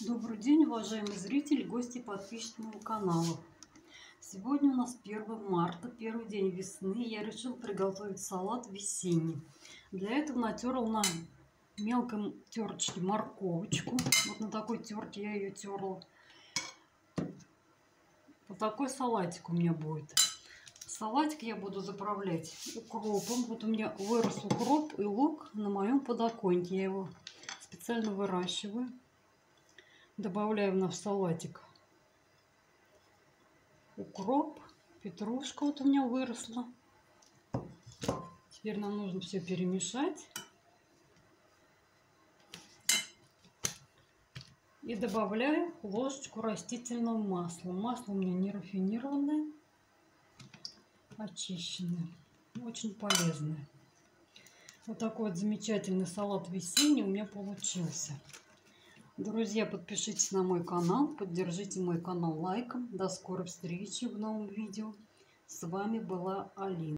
Добрый день, уважаемые зрители, гости и подписчики моего канала. Сегодня у нас 1 марта, первый день весны. Я решила приготовить салат весенний. Для этого натерла на мелком терочке морковочку. Вот на такой терке я ее терла. Вот такой салатик у меня будет. Салатик я буду заправлять укропом. Вот у меня вырос укроп и лук на моем подоконнике. Я его специально выращиваю. Добавляю в наш салатик укроп, петрушка вот у меня выросла. Теперь нам нужно все перемешать. И добавляю ложечку растительного масла. Масло у меня не рафинированное, очищенное. Очень полезное. Вот такой вот замечательный салат весенний у меня получился. Друзья, подпишитесь на мой канал, поддержите мой канал лайком. До скорой встречи в новом видео. С вами была Алина.